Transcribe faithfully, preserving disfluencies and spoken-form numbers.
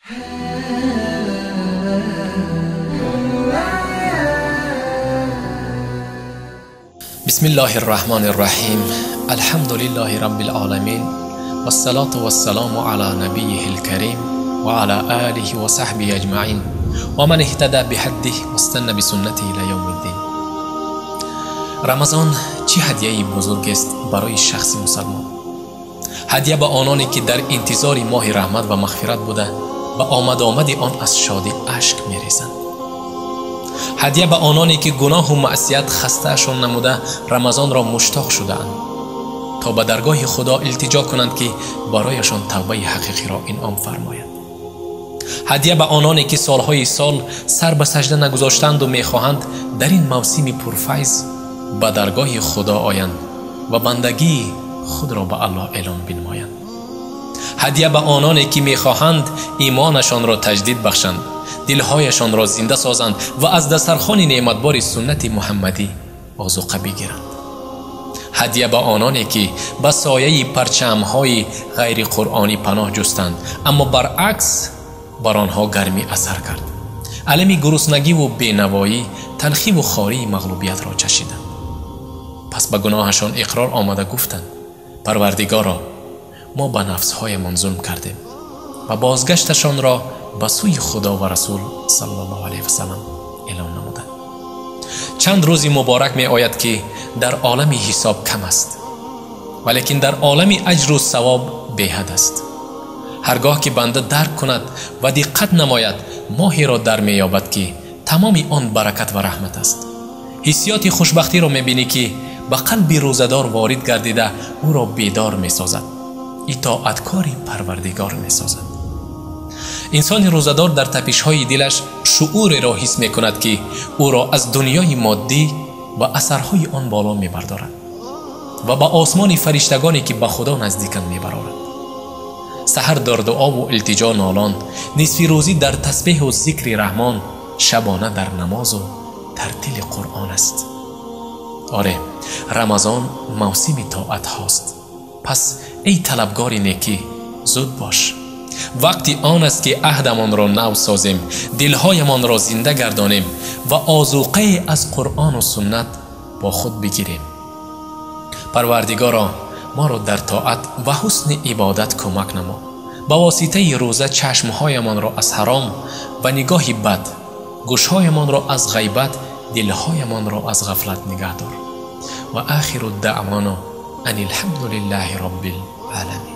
بسم الله الرحمن الرحیم. الحمد لله رب العالمین والصلاة والسلام على نبیه الکریم و على آله و صحبه اجمعین و من اهتدى بهدیه واستنى بسنته الی یوم الدین. رمضان چه هدیه بزرگ است برای شخص مسلمان. هدیه به آنانی که در انتظار ماه رحمت و مغفرت بوده و آمد آمد آن از شادی اشک می‌ریزند. هدیه به آنانی که گناه و معصیت خسته‌شان نموده رمضان را مشتاق شده‌اند تا به درگاه خدا التجا کنند که برایشان توبه حقیقی را انعام فرماید. هدیه به آنانی که سالهای سال سر به سجده نگذاشتند و میخواهند در این موسم پرفیض به درگاه خدا آیند و بندگی خود را به الله اعلان بنمایند. هدیه به آنانی که میخواهند ایمانشان را تجدید بخشند، دلهایشان را زنده سازند و از دسترخوان نعمتبار سنت محمدی آذوقه بگیرند. هدیه به آنانی که به سایه پرچم‌های غیر قرآنی پناه جستند اما برعکس بر آنها گرمی اثر کرد. علم گرسنگی و بینوایی، تلخی و خواری مغلوبیت را چشیدند. پس به گناهشان اقرار آمده گفتند: پروردگارا، ما به نفسهایمان ظلم کردیم و بازگشتشان را به سوی خدا و رسول صلی الله علیه و سلم اعلان نمودند. چند روزی مبارک می آید که در عالم حساب کم است ولیکن در عالم اجر و ثواب بی‌حد است. هرگاه که بنده درک کند و دقت نماید ماهی را در می یابد که تمام آن برکت و رحمت است. حسیات خوشبختی را می بینی که به قلب روزدار وارد گردیده او را بیدار می سازد، اطاعتکار پروردگار می سازد. انسان روزدار در تپش‌های دلش شعور را حس می کند که او را از دنیای مادی و اثرهای آن بالا می بردارد و به آسمان فرشتگانی که به خدا نزدیکند می برارد. سحر در دعا و التجا نالان، نصف روزی در تسبیح و ذکر رحمان، شبانه در نماز و ترتیل قرآن است. آره، رمضان موسم طاعت هاست. پس ای طلبگار نیکی، زود باش. وقتی آن است که عهدمان را نو سازیم، دلهایمان را زنده گردانیم و آذوقه از قرآن و سنت با خود بگیریم. پروردگارا، ما را در طاعت و حسن عبادت کمک نما. با واسطه روزه چشمهایمان را از حرام و نگاه بد، گوشهایمان را از غیبت، دلهایمان را از غفلت نگه دار. و آخر دعوانا ان الحمد لله رب العالمین.